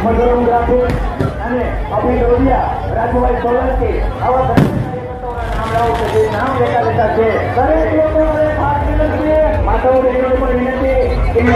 Photography અને અભિ ડોડિયા રાજુભાઈ સોલંકી આવા નામ લાવો છે નામ લેતા છે દરેક લોકોને ખાસ વિનંતી માતાઓને પણ વિનંતી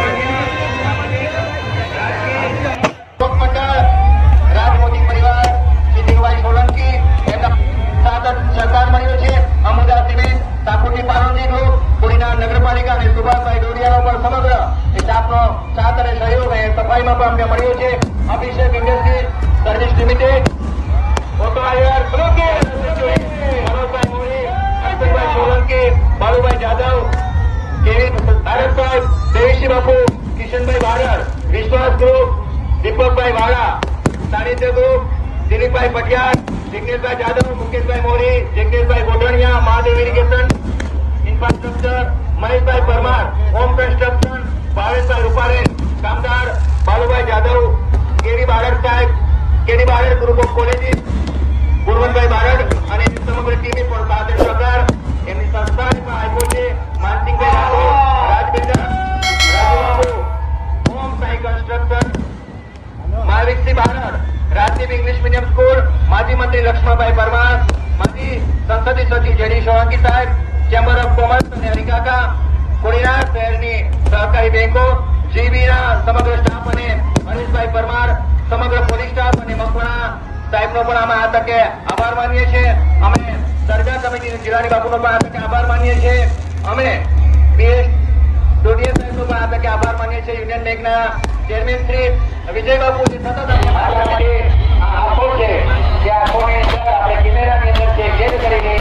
રાજમોદી પરિવાર શ્રી ધીરુભાઈ સોલંકી એમના સાત સરકાર મળ્યો છે અમુદા સિમેન્ટ સાકુટી પારોજી ગ્રુપ કોડીનાર નગરપાલિકા અને સુભાષભાઈ ડોડિયાનો પણ સમગ્ર સ્ટાફનો સાથ અને સહયોગ અને સફાઈમાં પણ અમને મળ્યો છે Abhishek Industries Service Limited Auto આયર મનોજભાઈ મોરી અશ્વિનભાઈ સોલંકી બાલુભાઈ જાદવ કેવી ભારતભાઈ દેવીસિંહ બાપુ કિશનભાઈ વાડર વિશ્વાસ ગ્રુપ દીપકભાઈ વાળા સાનિધ્ય ગ્રુપ દિલીપભાઈ પટિયાર જિગ્નેશભાઈ Jadav Mukeshbhai Mori Jigneshbhai Godhaniya Mahadev Irrigation Infrastructure Maheshbhai Parmar Home Construction Bhaveshbhai Rupare કામદાર બાલુભાઈ જાદવ કેડી બારડ સાહેબ KD Barad Group of Colleges Gunvantbhai Barad અને સમગ્ર ટીમે પણ સાથે સહકાર એમની સંસ્થાને પણ આપ્યો છે માનસિંહભાઈ રાઠોડ રાજબેટા રાજુબાબુ Home Sai Construction Mahavirsinh Barad Rajdeep English Medium School માજી મંત્રી લક્ષ્મણભાઈ પરમાર માજી સંસદીય સચિવ જેડી સોલંકી સાહેબ ચેમ્બર ઓફ કોમર્સ અને હરિકાકા કોડીનાર શહેરની સહકારી બેંકો જીબીના સમગ્ર સ્ટાફ અને હરીશભાઈ પરમાર સમગ્ર પોલીસ સ્ટાફ અને મકવાણા સાહેબનો પણ અમે આ તકે આભાર માનીએ છીએ અમે સરકાર કમિટી જિલ્લાની બાપુનો પણ આ તકે આભાર માનીએ છીએ અમે પીએસ ડોડિયા સાહેબનો પણ આ તકે આભાર માનીએ છીએ યુનિયન બેંકના ચેરમેન શ્રી વિજય બાપુ સતત આંખો છે કે આંખોની અંદર આપણે કેમેરાની અંદર જે કેદ કરીને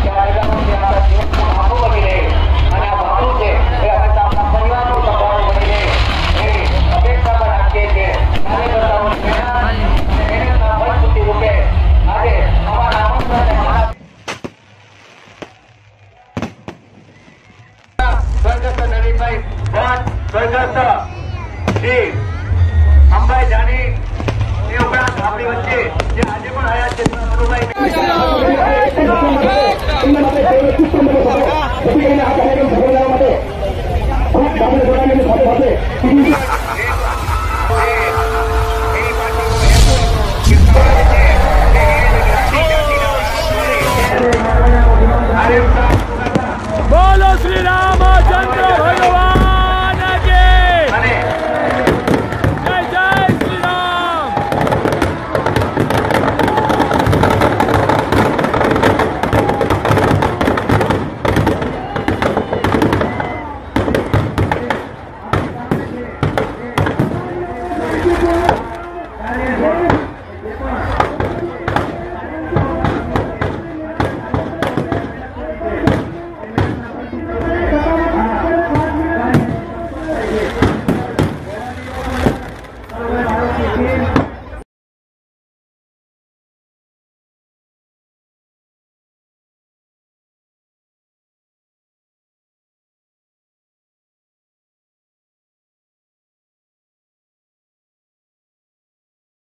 આંખો બની રહે અને આ ભાવનું છે એ અમે આપણા પરિવારનું સંભાળવું બની રહે એવી અપેક્ષા પણ રાખીએ છીએ કાર્યકર્તાઓની મહેનતના ફળશ્રુતિ રૂપે આજે અમારા આમંત્રણને સ્વર્ગસ્થ નરેશભાઈ ભટ્ટ સ્વર્ગસ્થ શ્રી અંબાઈ જાની એ ઉપરાંત આપણી વચ્ચે જે આજે પણ આવ્યા છે બોલો શ્રી રામચંદ્ર ભગવાન કી જય જય શ્રી રામ.